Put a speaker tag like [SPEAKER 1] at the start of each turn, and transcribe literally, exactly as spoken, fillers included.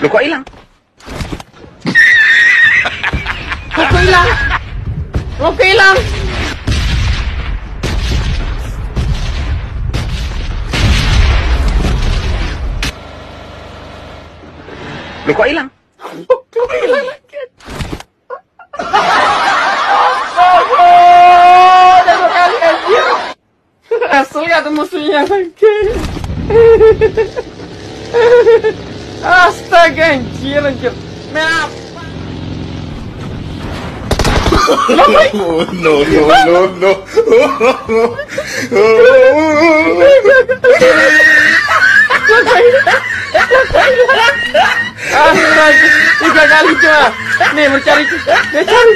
[SPEAKER 1] Loh kok hilang?
[SPEAKER 2] Kok hilang? Kok hilang?
[SPEAKER 1] Loh kok hilang?
[SPEAKER 2] Kok hilang lagi? Astaga, kali anjir. Asli ada musuhnya lagi. Astaga, anjir, anjir. Nah.
[SPEAKER 3] Oh, no, no, no, no.
[SPEAKER 2] Astaga, tiga kali coba. Nih, mencari, mencari.